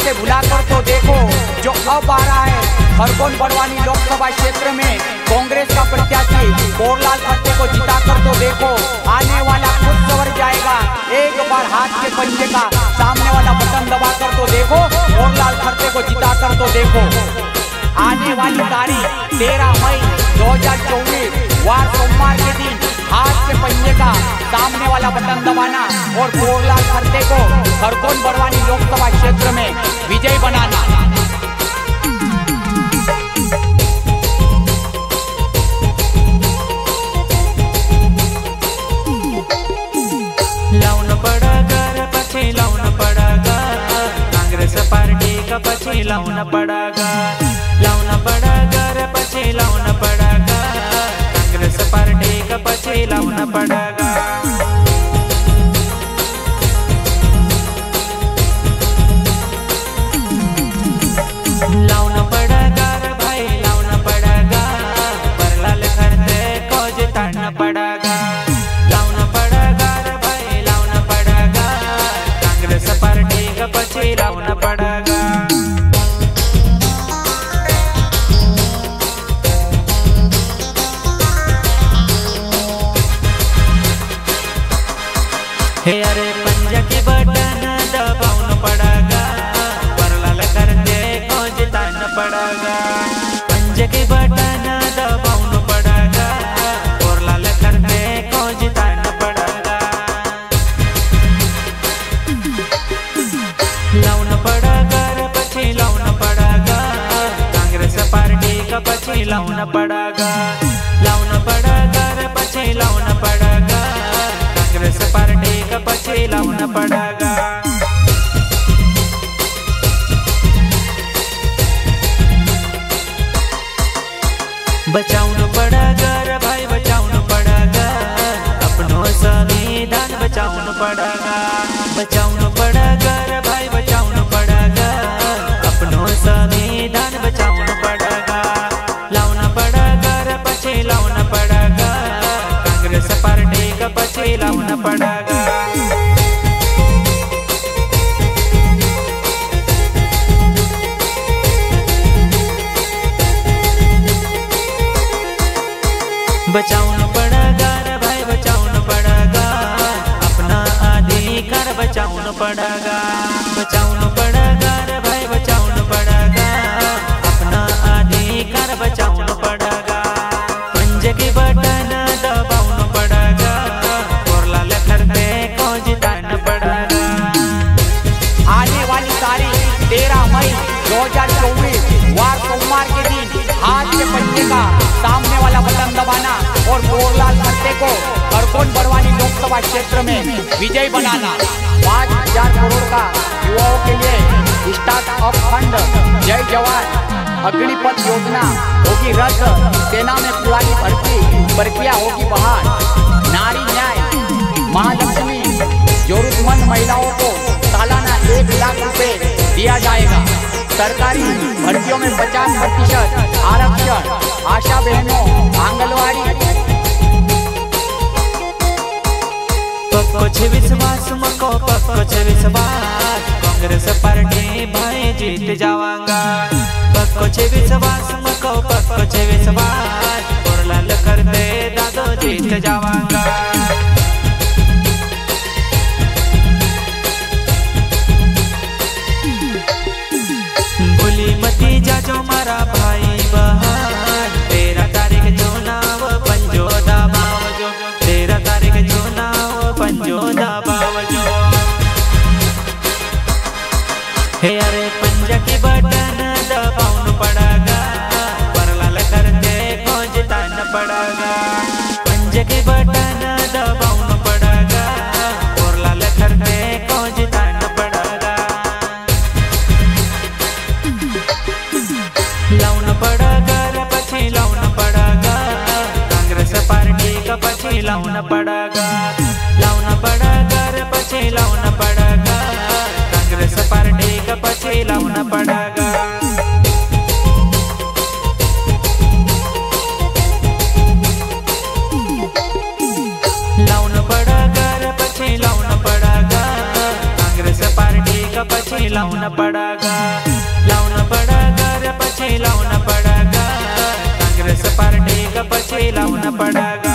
से भुलाकर तो देखो जो अब आ रहा है खरगोन बड़वानी लोकसभा क्षेत्र में कांग्रेस का प्रत्याशी कोरलाल खट्टे को जिताकर तो देखो, आने वाला खुद सवर जाएगा। एक बार हाथ के पंजे का सामने वाला बटन दबाकर तो देखो, कोरलाल खट्टे को जिताकर तो देखो। आने वाली तारीख 13 मई 2024 वार सोमवार के दिन हाथ के पंजे का सामने वाला बटन दबाना और कोरलाल खट्टे को खरगोन बड़वानी लोकसभा क्षेत्र में विजयी बनाना। लाउन पड़ेगा रे पछी लाउन पड़ेगा, कांग्रेस पार्टी का पछी लाउन पड़ेगा। लाउन पड़ेगा रे पछी लाउन पड़ेगा, कांग्रेस पार्टी का पछी लाउन पड़ेगा। लाउन पड़ेगा रे भाई लाउन पड़ेगा, कोरलाल खट्टे को जिताना पड़ेगा। लाउन पड़ेगा रे भाई लाउन पड़ेगा, कांग्रेस पार्टी का पछी लाउन पड़ेगा। हे अरे पंजा की बटन दबाउन पड़ेगा, कोरलाल खट्टे को जिताना पड़ेगा। पंजा की बटन दबाउन पड़ेगा, कोरलाल खट्टे को जिताना पड़ेगा। लाउन पड़ेगा रे पछी लाउन पड़ेगा, कांग्रेस पार्टी का पछी लाउन पड़ेगा। लाउन पड़ेगा रे पछी लाउन पड़ेगा, कांग्रेस पार्टी का पछी लाउन पड़ेगा। बचाउन पड़ेगा रे भाई बचाउन पड़ेगा, अपनो संविधान बचाउन पड़ेगा। बचाउन पड़ेगा रे भाई बचाउन पड़ेगा, अपनो संविधान बचाउन पड़ेगा। लाउन पड़ेगा रे पछी लाउन पड़ेगा, कांग्रेस पार्टी का पछी लाउन पड़ेगा। बचाउन पड़ेगा रे भाई बचाउन पड़ेगा, अपना अधिकार बचाउन पड़ेगा। बचाउन पड़ेगा रे भाई बचाउन पड़ेगा, अपना अधिकार बचाउन पड़ेगा। पंजे की बटन दबाउन पड़ेगा, कोरलाल खट्टे को जिताना पड़ेगा। आने वाली तारीख 13 मई 2024 वार सोमवार के दिन हाथ के पंजे का सामने वाला बटन दबाना और कोरलाल खट्टे को खरगोन बड़वानी लोकसभा क्षेत्र में विजयी बनाना। 5,000 करोड़ का युवाओं के लिए स्टार्टअप फंड, जय जवान अग्निपथ योजना होगी रद्द, सेना में पुरानी भर्ती प्रक्रिया होगी बहाल, नारी न्याय महालक्ष्मी जरूरतमंद महिलाओं को सालाना 1 लाख रुपए दिया जाएगा। सरकारी भर्तियों में 50% आरक्षण, आशा बहनों आंगनवाड़ी। पक्को छे विश्वास मको पक्को छे विश्वास, कांग्रेस पार्टी भाई जीत जावांगा। पक्को छे विश्वास मको पक्को छे विश्वास, कोरलाल खट्टे दादो जीत जावांगा। भूली मती जाजो मारा भाई बहन, 13 तारीख चुनाव पंजो दबावजो। 13 तारीख चुनाव पंजो दबावजो। हे अरे पंजा की बटन दबाउन पड़ेगा, कोरलाल खट्टे को जिताना पड़ेगा। पंजा की बटन दबाउन पड़ेगा, कोरलाल खट्टे को जिताना पड़ेगा। लाउन पड़ेगा रे पछी लाउन पड़ेगा, कांग्रेस पार्टी का पछी लाउन पड़ेगा। लाउन पड़ेगा रे पछी लाउन पड़ेगा, कांग्रेस पार्टी का पछी लाउन पड़ेगा। लाउन पड़ेगा रे पछी लाउन पड़ेगा, कांग्रेस पार्टी का पछी लावणं पडागा, लावणं पडागा रे पछे लावणं पडागा, काँग्रेस पार्टी का पछे लावणं पडागा।